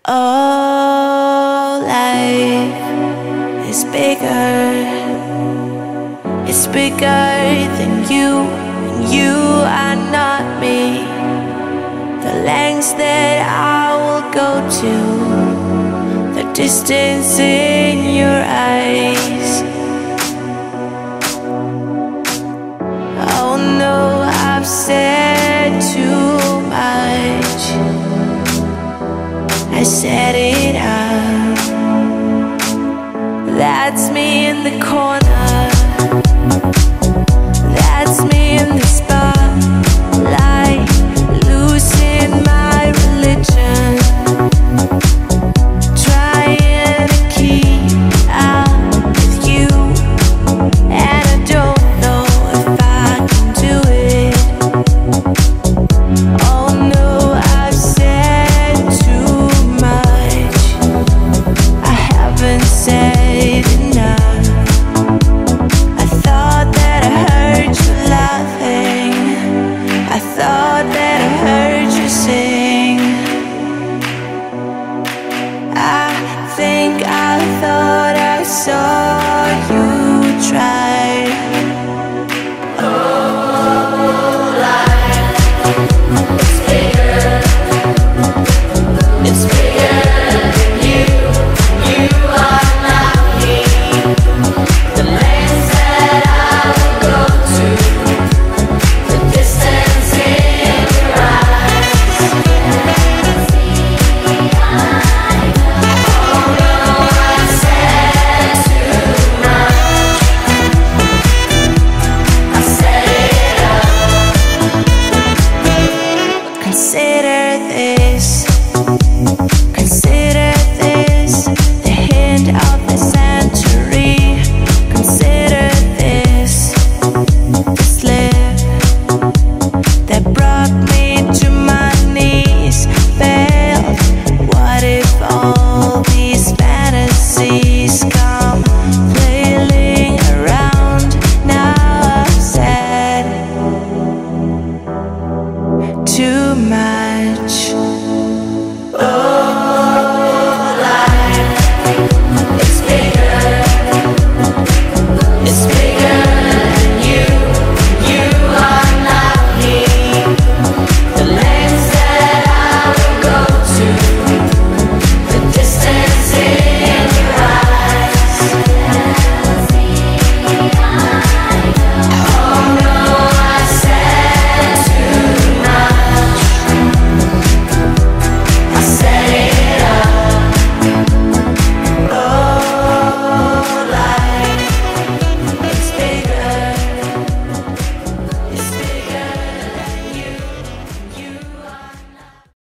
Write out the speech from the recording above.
Oh, life is bigger. It's bigger than you, and you are not me. The lengths that I will go to, the distance in your eyes. Oh no, I've said too much. I set it up. That's me in the corner.